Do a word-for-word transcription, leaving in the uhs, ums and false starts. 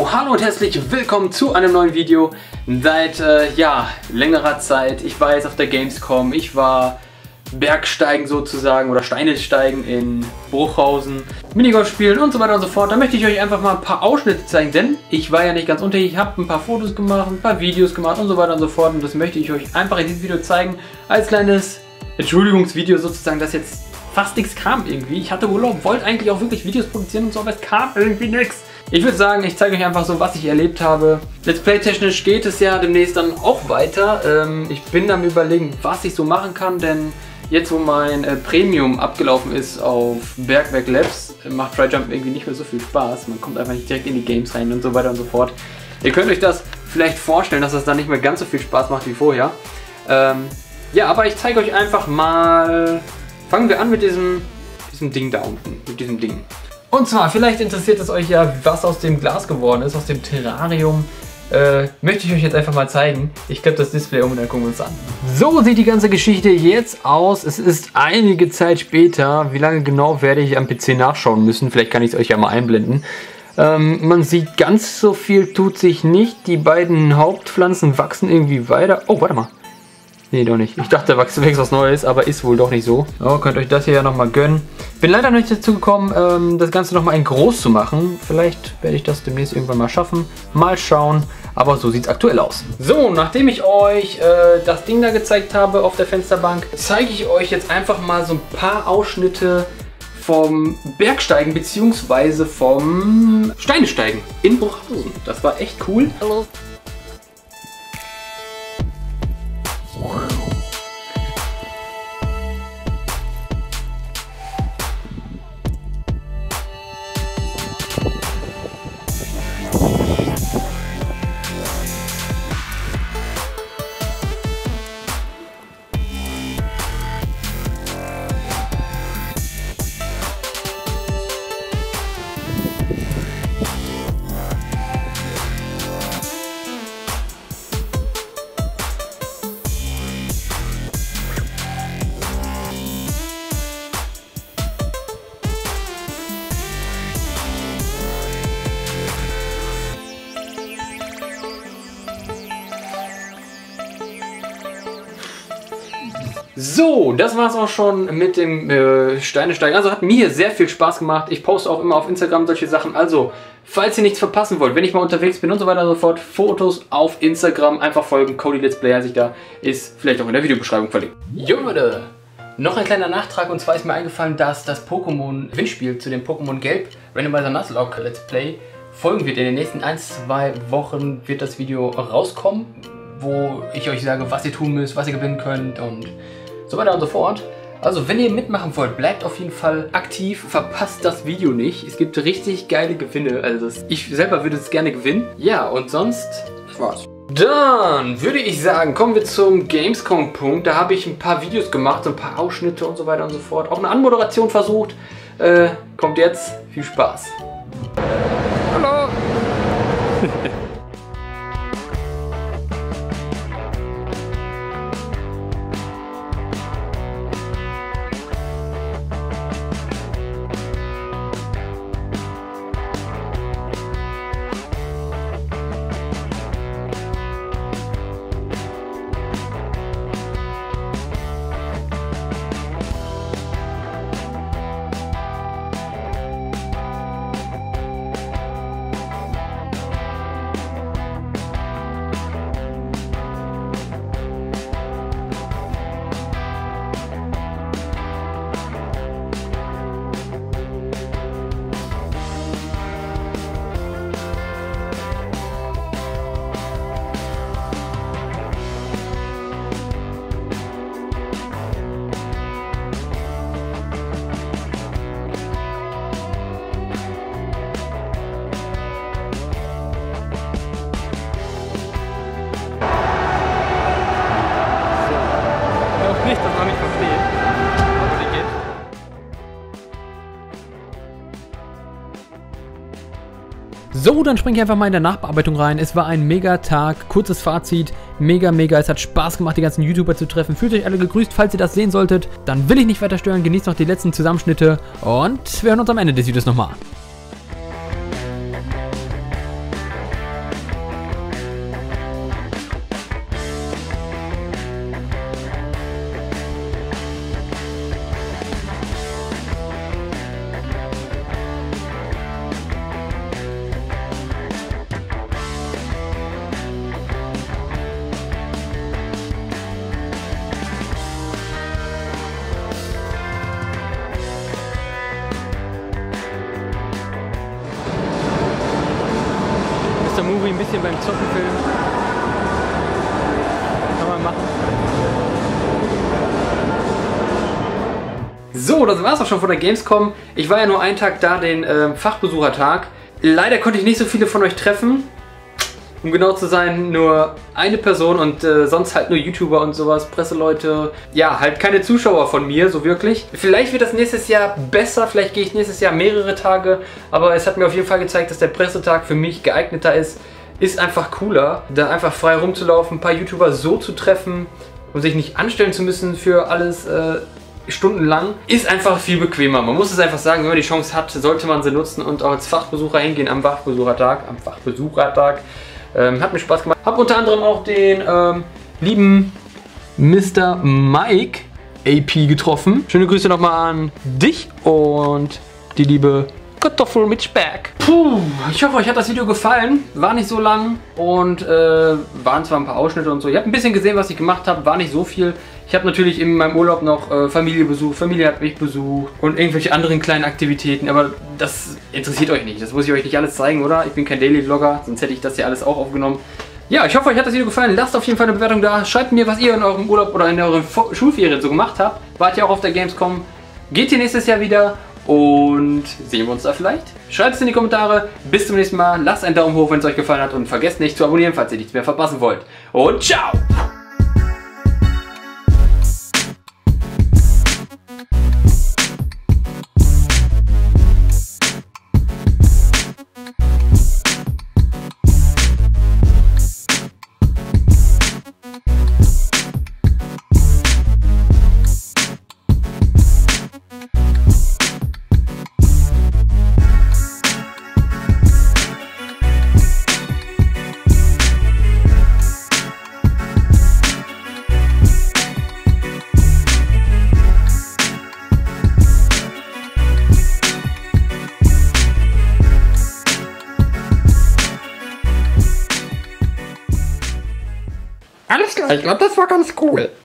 So, hallo und herzlich willkommen zu einem neuen Video. Seit äh, ja, längerer Zeit, ich war jetzt auf der Gamescom, ich war Bergsteigen sozusagen oder Steine steigen in Bruchhausen, Minigolf spielen und so weiter und so fort. Da möchte ich euch einfach mal ein paar Ausschnitte zeigen, denn ich war ja nicht ganz unter, ich habe ein paar Fotos gemacht, ein paar Videos gemacht und so weiter und so fort. Und das möchte ich euch einfach in diesem Video zeigen, als kleines Entschuldigungsvideo sozusagen, dass jetzt fast nichts kam irgendwie. Ich hatte Urlaub, wollte eigentlich auch wirklich Videos produzieren und so, aber es kam irgendwie nichts. Ich würde sagen, ich zeige euch einfach so, was ich erlebt habe. Let's Play technisch geht es ja demnächst dann auch weiter. Ähm, ich bin am Überlegen, was ich so machen kann, denn jetzt, wo mein äh, Premium abgelaufen ist auf Bergwerk Labs, macht Tryjump irgendwie nicht mehr so viel Spaß. Man kommt einfach nicht direkt in die Games rein und so weiter und so fort. Ihr könnt euch das vielleicht vorstellen, dass das dann nicht mehr ganz so viel Spaß macht wie vorher. Ähm, ja, aber ich zeige euch einfach mal. Fangen wir an mit diesem, diesem Ding da unten, mit diesem Ding. Und zwar, vielleicht interessiert es euch ja, was aus dem Glas geworden ist, aus dem Terrarium. Äh, möchte ich euch jetzt einfach mal zeigen. Ich klappe das Display um und dann gucken wir uns an. So sieht die ganze Geschichte jetzt aus. Es ist einige Zeit später. Wie lange genau, werde ich am P C nachschauen müssen. Vielleicht kann ich es euch ja mal einblenden. Ähm, man sieht, ganz so viel tut sich nicht. Die beiden Hauptpflanzen wachsen irgendwie weiter. Oh, warte mal. Nee, doch nicht. Ich dachte, da wächst was Neues, aber ist wohl doch nicht so. Oh, könnt euch das hier ja nochmal gönnen. Bin leider noch nicht dazu gekommen, ähm, das Ganze nochmal in groß zu machen. Vielleicht werde ich das demnächst irgendwann mal schaffen. Mal schauen. Aber so sieht es aktuell aus. So, nachdem ich euch äh, das Ding da gezeigt habe auf der Fensterbank, zeige ich euch jetzt einfach mal so ein paar Ausschnitte vom Bergsteigen bzw. vom Steinesteigen in Bruchhausen. Das war echt cool. Hallo. So, das war's auch schon mit dem äh, Steinesteigen. Also hat mir sehr viel Spaß gemacht. Ich poste auch immer auf Instagram solche Sachen. Also, falls ihr nichts verpassen wollt, wenn ich mal unterwegs bin und so weiter und so fort, Fotos auf Instagram einfach folgen. Cody Let's Play heißt ich da. Ist vielleicht auch in der Videobeschreibung verlinkt. Jo Leute, noch ein kleiner Nachtrag. Und zwar ist mir eingefallen, dass das Pokémon Windspiel zu dem Pokémon Gelb Randomizer Nuzlocke Let's Play folgen wird. In den nächsten ein, zwei Wochen wird das Video rauskommen, wo ich euch sage, was ihr tun müsst, was ihr gewinnen könnt und so weiter und so fort. Also wenn ihr mitmachen wollt, bleibt auf jeden Fall aktiv, verpasst das Video nicht. Es gibt richtig geile Gewinne, also das, ich selber würde es gerne gewinnen. Ja, und sonst, das war's. Dann würde ich sagen, kommen wir zum Gamescom-Punkt. Da habe ich ein paar Videos gemacht, so ein paar Ausschnitte und so weiter und so fort. Auch eine Anmoderation versucht. Äh, kommt jetzt, viel Spaß. Hallo! Nicht, dass man mich versteht. Aber die geht. So, dann springe ich einfach mal in der Nachbearbeitung rein. Es war ein mega Tag, kurzes Fazit, mega, mega. Es hat Spaß gemacht, die ganzen YouTuber zu treffen. Fühlt euch alle gegrüßt, falls ihr das sehen solltet. Dann will ich nicht weiter stören, genießt noch die letzten Zusammenschnitte und wir hören uns am Ende des Videos nochmal. Mister Movie ein bisschen beim Zocken filmen. Kann man machen. So, das war's auch schon von der Gamescom. Ich war ja nur einen Tag da, den äh, Fachbesuchertag. Leider konnte ich nicht so viele von euch treffen. Um genau zu sein, nur eine Person und äh, sonst halt nur YouTuber und sowas, Presseleute. Ja, halt keine Zuschauer von mir, so wirklich. Vielleicht wird das nächstes Jahr besser, vielleicht gehe ich nächstes Jahr mehrere Tage. Aber es hat mir auf jeden Fall gezeigt, dass der Pressetag für mich geeigneter ist. Ist einfach cooler, da einfach frei rumzulaufen, ein paar YouTuber so zu treffen und sich nicht anstellen zu müssen für alles äh, stundenlang. Ist einfach viel bequemer. Man muss es einfach sagen, wenn man die Chance hat, sollte man sie nutzen und auch als Fachbesucher hingehen am Fachbesuchertag. Am Fachbesuchertag. Ähm, hat mir Spaß gemacht. Hab unter anderem auch den ähm, lieben Mister Mike A P getroffen. Schöne Grüße nochmal an dich und die liebe Kartoffel mit Speck. Puh, ich hoffe, euch hat das Video gefallen. War nicht so lang und äh, waren zwar ein paar Ausschnitte und so. Ihr habt ein bisschen gesehen, was ich gemacht habe. War nicht so viel. Ich habe natürlich in meinem Urlaub noch äh, Familie besucht, Familie hat mich besucht und irgendwelche anderen kleinen Aktivitäten, aber das interessiert euch nicht. Das muss ich euch nicht alles zeigen, oder? Ich bin kein Daily Vlogger, sonst hätte ich das hier alles auch aufgenommen. Ja, ich hoffe, euch hat das Video gefallen. Lasst auf jeden Fall eine Bewertung da. Schreibt mir, was ihr in eurem Urlaub oder in euren Schulferien so gemacht habt. Wart ihr auch auf der Gamescom? Geht ihr nächstes Jahr wieder? Und sehen wir uns da vielleicht? Schreibt es in die Kommentare. Bis zum nächsten Mal. Lasst einen Daumen hoch, wenn es euch gefallen hat und vergesst nicht zu abonnieren, falls ihr nichts mehr verpassen wollt. Und ciao! Alles klar, ich glaube, das war ganz cool.